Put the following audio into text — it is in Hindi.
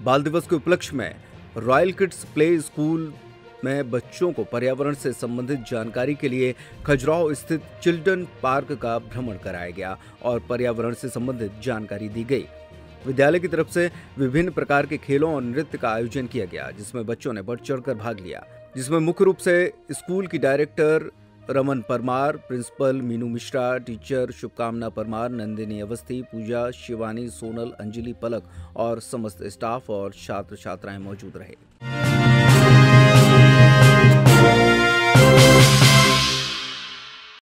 बाल दिवस के उपलक्ष्य में रॉयल किड्स प्ले स्कूल में बच्चों को पर्यावरण से संबंधित जानकारी के लिए खजुराहो स्थित चिल्ड्रन पार्क का भ्रमण कराया गया और पर्यावरण से संबंधित जानकारी दी गई। विद्यालय की तरफ से विभिन्न प्रकार के खेलों और नृत्य का आयोजन किया गया, जिसमें बच्चों ने बढ़ चढ़कर भाग लिया, जिसमें मुख्य रूप से स्कूल की director Raman Parmar, principal Meenu Mishra, teacher Shubhkamna Parmar, Nandini Awasthi, पूजा, शिवानी, सोनल, अंजलि, पलक और समस्त स्टाफ और छात्र छात्राएं मौजूद रहे।